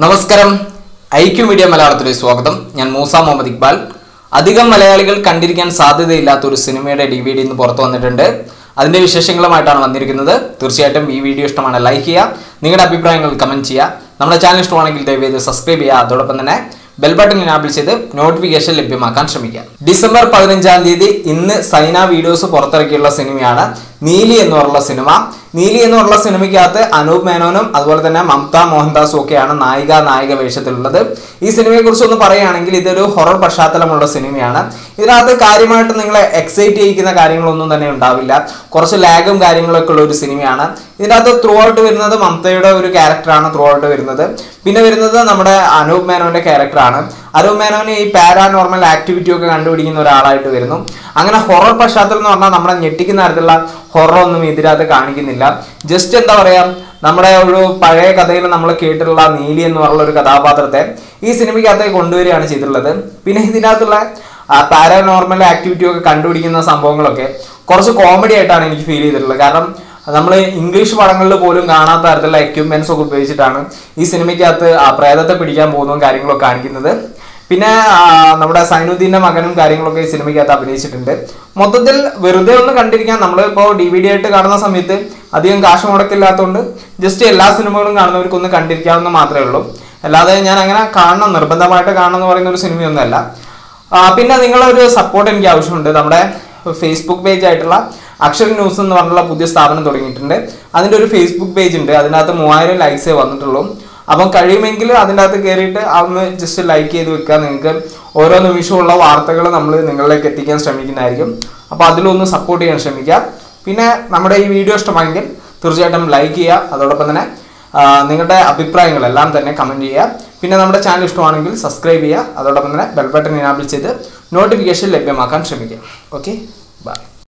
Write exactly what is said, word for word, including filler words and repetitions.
നമസ്കാരം IQ media മലയാളത്തിലേക്ക് സ്വാഗതം. ഞാൻ മൂസ മുഹമ്മദ് ഇക്ബാൽ. അധികം മലയാളികൾ കണ്ടിരിക്കാൻ സാധ്യതയില്ലാത്ത ഒരു സിനിമയുടെ ഡി വി ഡി ഇന്ന് പുറത്തു വന്നിട്ടുണ്ട്. അതിന്റെ വിശേഷങ്ങളുമായിട്ടാണ് വന്നിരിക്കുന്നത്. തീർച്ചയായിട്ടും ഈ വീഡിയോ ഇഷ്ടമാണ് ലൈക്ക് ചെയ്യുക, നിങ്ങളുടെ അഭിപ്രായങ്ങൾ കമന്റ് ചെയ്യുക. നമ്മുടെ ചാനൽ ഇഷ്ടമാണെങ്കിൽ ദയവേത് സബ്സ്ക്രൈബ് ചെയ്യുക. അതോടൊപ്പം തന്നെ ബെൽ ബട്ടൺ എനാബിൾ ചെയ്ത് നോട്ടിഫിക്കേഷൻ ലഭ്യമാക്കാൻ ശ്രമിക്കുക. ഡിസംബർ പതിനഞ്ചാം തീയതി ഇന്ന് സൈന വീഡിയോസ് പുറത്തിറക്കിയുള്ള സിനിമയാണ് നീലി എന്ന് പറഞ്ഞ സിനിമ. നീലി എന്ന് പറഞ്ഞ സിനിമയ്ക്കകത്ത് അനൂപ് മേനോനും അതുപോലെ തന്നെ മമത മോഹൻദാസും ഒക്കെയാണ് നായിക നായിക വേഷത്തിലുള്ളത്. ഈ സിനിമയെ കുറിച്ച് ഒന്ന് പറയുകയാണെങ്കിൽ ഇതൊരു ഹൊറർ പശ്ചാത്തലമുള്ള സിനിമയാണ്. ഇതിനകത്ത് കാര്യമായിട്ട് നിങ്ങളെ എക്സൈറ്റ് ചെയ്യിക്കുന്ന കാര്യങ്ങളൊന്നും തന്നെ ഉണ്ടാവില്ല. കുറച്ച് ലാഗും കാര്യങ്ങളൊക്കെ ഉള്ള ഒരു സിനിമയാണ്. ഇതിനകത്ത് ത്രൂ ഔട്ട് വരുന്നത് മമതയുടെ ഒരു ക്യാരക്ടറാണ് ത്രൂ ഔട്ട് വരുന്നത്. പിന്നെ വരുന്നത് നമ്മുടെ അനൂപ് മേനോന്റെ ക്യാരക്ടറാണ്. അനൂപ് മേനോന് ഈ പാരാനോർമൽ ആക്ടിവിറ്റി ഒക്കെ കണ്ടുപിടിക്കുന്ന ഒരാളായിട്ട് വരുന്നു. അങ്ങനെ ഹൊറർ പശ്ചാത്തലം എന്ന് പറഞ്ഞാൽ നമ്മളെ ഞെട്ടിക്കുന്ന തരത്തിലുള്ള ഹൊറർ ഒന്നും ഇതിനകത്ത് കാണിക്കുന്നില്ല. ജസ്റ്റ് എന്താ പറയാ, നമ്മുടെ ഒരു പഴയ കഥയിൽ നമ്മൾ കേട്ടിട്ടുള്ള നീലി എന്ന് പറഞ്ഞ ഒരു കഥാപാത്രത്തെ ഈ സിനിമയ്ക്കകത്തേക്ക് കൊണ്ടുവരികയാണ് ചെയ്തിട്ടുള്ളത്. പിന്നെ ഇതിനകത്തുള്ള പാരാനോർമൽ ആക്ടിവിറ്റി ഒക്കെ കണ്ടുപിടിക്കുന്ന സംഭവങ്ങളൊക്കെ കുറച്ച് കോമഡി ആയിട്ടാണ് എനിക്ക് ഫീൽ ചെയ്തിട്ടുള്ളത്. കാരണം നമ്മൾ ഇംഗ്ലീഷ് പടങ്ങളിൽ പോലും കാണാത്ത തരത്തിലുള്ള എക്യുപ്മെന്റ്സ് ഒക്കെ ഉപയോഗിച്ചിട്ടാണ് ഈ സിനിമയ്ക്കകത്ത് ആ പ്രേതത്തെ പിടിക്കാൻ പോകുന്നതും കാര്യങ്ങളൊക്കെ കാണിക്കുന്നത്. പിന്നെ നമ്മുടെ സൈനുദ്ദീന്റെ മകനും കാര്യങ്ങളൊക്കെ ഈ സിനിമയ്ക്കകത്ത് അഭിനയിച്ചിട്ടുണ്ട്. മൊത്തത്തിൽ വെറുതെ ഒന്ന് കണ്ടിരിക്കാൻ, നമ്മളിപ്പോൾ ഡി വി ഡി ആയിട്ട് കാണുന്ന സമയത്ത് അധികം കാശ് മുടക്കില്ലാത്തതുകൊണ്ട് ജസ്റ്റ് എല്ലാ സിനിമകളും കാണുന്നവർക്കൊന്ന് കണ്ടിരിക്കാവുന്ന മാത്രമേ ഉള്ളൂ. അല്ലാതെ ഞാൻ അങ്ങനെ കാണണം, നിർബന്ധമായിട്ട് കാണണം എന്ന് പറയുന്ന ഒരു സിനിമയൊന്നുമല്ല. പിന്നെ നിങ്ങളൊരു സപ്പോർട്ട് എനിക്ക് ആവശ്യമുണ്ട്. നമ്മുടെ ഫേസ്ബുക്ക് പേജ് ആയിട്ടുള്ള അക്ഷര ന്യൂസ് എന്ന് പറഞ്ഞുള്ള പുതിയ സ്ഥാപനം തുടങ്ങിയിട്ടുണ്ട്. അതിൻ്റെ ഒരു ഫേസ്ബുക്ക് പേജ് ഉണ്ട്. അതിനകത്ത് മൂവായിരം ലൈക്സേ വന്നിട്ടുള്ളൂ. അപ്പം കഴിയുമെങ്കിൽ അതിൻ്റെ അകത്ത് കയറിയിട്ട് അതൊന്ന് ജസ്റ്റ് ലൈക്ക് ചെയ്ത് വെക്കുക. നിങ്ങൾക്ക് ഓരോ നിമിഷമുള്ള വാർത്തകൾ നമ്മൾ നിങ്ങളിലേക്ക് എത്തിക്കാൻ ശ്രമിക്കുന്നതായിരിക്കും. അപ്പോൾ അതിലൊന്ന് സപ്പോർട്ട് ചെയ്യാൻ ശ്രമിക്കുക. പിന്നെ നമ്മുടെ ഈ വീഡിയോ ഇഷ്ടമായെങ്കിൽ തീർച്ചയായിട്ടും ലൈക്ക് ചെയ്യുക. അതോടൊപ്പം തന്നെ നിങ്ങളുടെ അഭിപ്രായങ്ങളെല്ലാം തന്നെ കമൻറ്റ് ചെയ്യുക. പിന്നെ നമ്മുടെ ചാനൽ ഇഷ്ടമാണെങ്കിൽ സബ്സ്ക്രൈബ് ചെയ്യുക. അതോടൊപ്പം തന്നെ ബെൽ ബട്ടൺ എനാബിൾ ചെയ്ത് നോട്ടിഫിക്കേഷൻ ലഭ്യമാക്കാൻ ശ്രമിക്കുക. Okay, by.